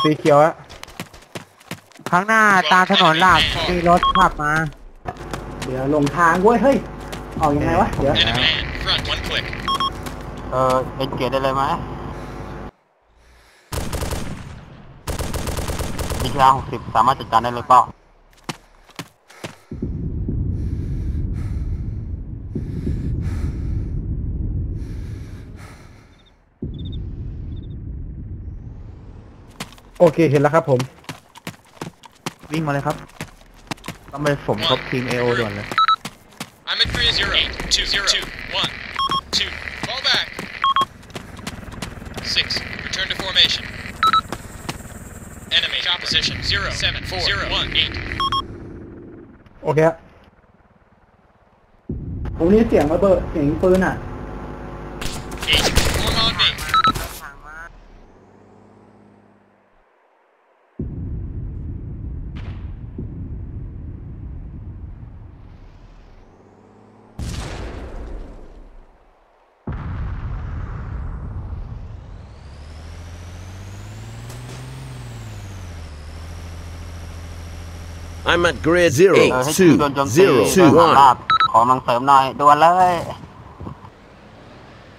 สีเขียวอะข้างหน้าตามถนนหลักมีรถขับมาเดี๋ยวลงทางเว้ยเฮ้ยออกยังไงวะเดี๋ยวเอ็นเกตได้เลยไหมมีกลาง60สามารถจัดการได้เลยเปล่าโอเคเห็นแล้วครับผมวิ่งมาเลยครับต้องไปสมทบทีม AO ด่วนเลย I'm at 3-0-2-0-2-1-2 fall back 6 return to formation enemy opposition 0-7-4-0-1-8 โอเคฮะผมนี้เสียงระเบิดเสียงปืนอ่ะ 8 form on me I'm at grid 0, 2, 0, 2, 1. ขอกำลังเสริมหน่อยด่วนเลย